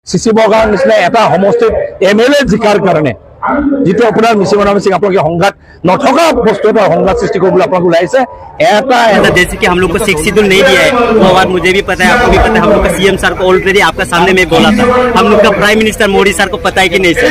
CC বগান নিচিনা এটা সমষ্টিত এমএলএ জিকাৰ কাৰণে যেটো আপোনাৰ মিছিং মিছিং আপোনালোকে সংঘাত নথকা বস্তু এটা সংঘাত সৃষ্টি কৰিবলৈ আপোনালোক ওলাইছে এটা जैसे कि हम लोग को शेड्यूल नहीं दिया है वो बात मुझे भी पता है, आपको भी पता है। हम लोग का सीएम सर को ऑलरेडी आपका सामने में बोला था। हम लोग का प्राइम मिनिस्टर मोदी सर को पता है कि नहीं सर?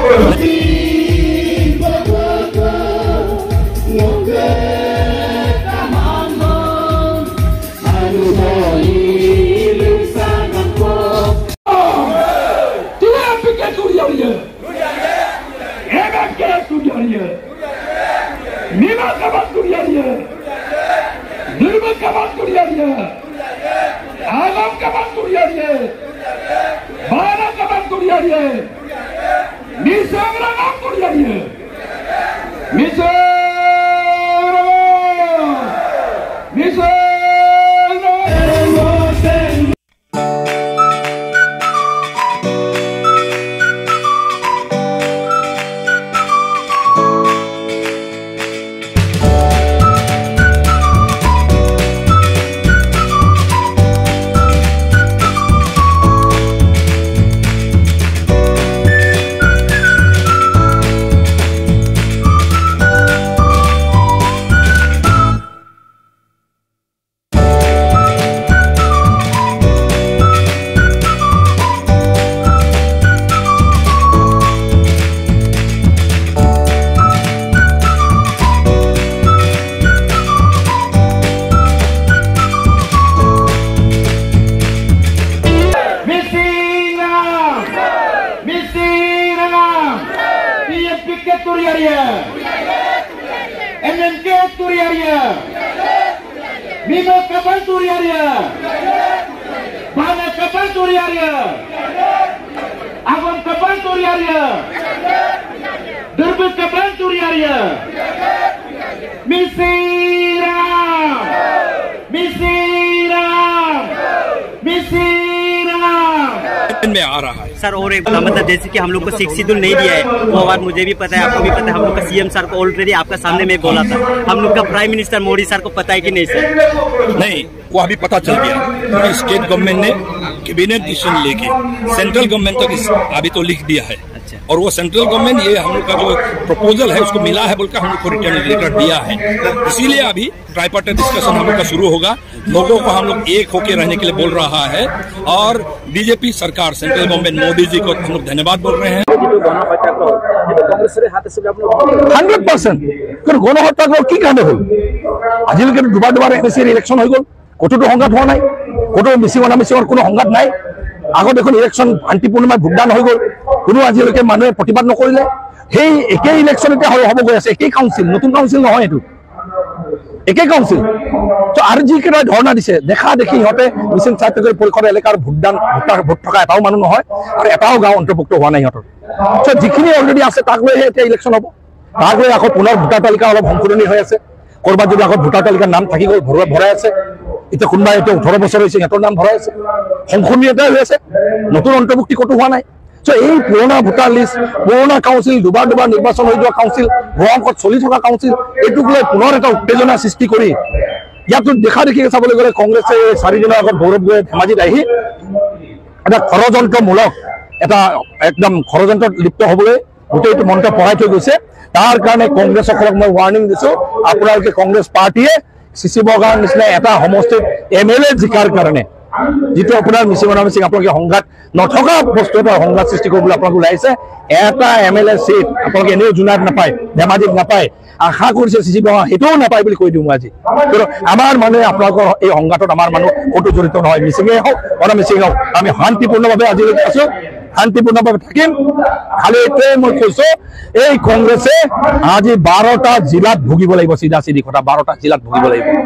में आ रहा है सर। और एक मतलब जैसे कि हम लोग को शेड्यूल नहीं दिया है वो बात मुझे भी पता है, आपको भी पता है। हम लोग का सीएम सर को ऑलरेडी आपका सामने में बोला था। हम लोग का प्राइम मिनिस्टर मोदी सर को पता है कि नहीं सर? नहीं, वो अभी पता चल गया क्योंकि स्टेट गवर्नमेंट ने कैबिनेट डिसीजन लेके सेंट्रल गवर्नमेंट तक अभी तो लिख दिया है। और वो सेंट्रल गवर्नमेंट ये हम लोग का जो प्रपोजल है उसको मिला है बोलकर हम लोग को रिटर्न लेटर दिया है। इसीलिए अभी ट्राइपार्टाइट डिस्कशन हम लोग का शुरू होगा। लोगों को हम लोग एक होकर रहने के लिए बोल रहा है और बीजेपी सरकार सेंट्रल गवर्नमेंट मोदी जी को हम लोग धन्यवाद बोल रहे हैं। 100% গণহত্যাগ্ৰহ কি কাৰণে হ'ল? আজিলৈকে দুবাৰ এমএছচিৰ ইলেকশ্যন হৈ গ'ল, ক'তো সংঘাত হোৱা নাই, ক'তো মিছিঙৰ কোনো সংঘাত নাই। আগত এখন ইলেকশ্যন শান্তিপূৰ্ণভাৱে ভোটদান হৈ গ'ল, কোনো আজিলৈকে মানুহে প্ৰতিবাদ নকৰিলে। সেই একেই ইলেকশ্যন এতিয়া হ'ব গৈ আছে, একেই কাউন্সিল, নতুন কাউন্সিল নহয় এইটো, একেই কাউন্সিল। তো আৰু যিকেইটা ধৰ্ণা দিছে দেখা দেখি সিহঁতে মিছিং ছাত্ৰছাত্ৰী পৰিষদ এলেকাৰ ভোট থকা এটাও মানুহ নহয় আৰু এটাও গাঁও অন্তৰ্ভুক্ত হোৱা নাই সিহঁতৰ। তো যিখিনি অলৰেডি আছে তাক লৈহে এতিয়া ইলেকশ্যন হ'ব। তাক লৈ আকৌ পুনৰ ভোটাৰ তালিকা অলপ সংশোধনী হৈ আছে। ক'ৰবাত যদি আগত ভোটাৰ তালিকাৰ নাম থাকি গ'ল ভৰাই আছে, এতিয়া কোনোবা এতিয়া 18 বছৰ হৈছে সিহঁতৰ নাম ভৰাই আছে, সংশোধনী এটাই হৈ আছে, নতুন অন্তৰ্ভুক্তি ক'তো হোৱা নাই। তো এই পুৰণা ভোটাৰ লিষ্ট, পুৰণা কাউন্সিল, দুবাৰ নিৰ্বাচন হৈ যোৱা কাউন্সিল, ভয়ংকৰ চলি থকা কাউন্সিল, এইটোক লৈ পুনৰ এটা উত্তেজনা সৃষ্টি কৰি ইয়াতো দেখা দেখি চাবলৈ গ'লে কংগ্ৰেছে 4 দিনৰ আগত গৌৰৱ গগৈয়ে ধেমাজিত আহি এটা ষড়যন্ত্ৰমূলক এটা একদম ষড়যন্ত্ৰত লিপ্ত হ'বলৈ গোটেইটো মন্ত্ৰ পঢ়াই থৈ গৈছে। তাৰ কাৰণে কংগ্ৰেছসকলক মই ৱাৰ্নিং দিছোঁ, আপোনালোকে কংগ্ৰেছ পাৰ্টীয়ে চিচি বগান নিচিনা এটা সমষ্টিত এমএলএ জিকাৰ কাৰণে যেটো আপোনাৰ মিছিং আপোনালোকে সংঘাত নথকা বস্তু এটা সংঘাত সৃষ্টি কৰিবলৈ আপোনালোক ওলাইছে। এটা এমএলএ চিট আপোনালোকে এনেও জোনাত নাপায়, ধেমাজিত নাপায়, আশা কৰিছে চিচি বগান সেইটোও নাপায় বুলি কৈ দিওঁ মই আজি। কিন্তু আমাৰ মানুহে আপোনালোকৰ এই সংঘাতত আমাৰ মানুহ ক'তো জড়িত নহয়, মিছিঙে হওক অনামিছিঙে হওক, আমি শান্তিপূৰ্ণভাৱে আজিলৈকে আছোঁ, শান্তিপূৰ্ণভাৱে থাকিম। খালি এইটোৱে মই কৈছোঁ, এই কংগ্ৰেছে আজি 12টা জিলাত ভুগিব লাগিব, চিধা চিধি কথা 12টা জিলাত ভুগিব লাগিব।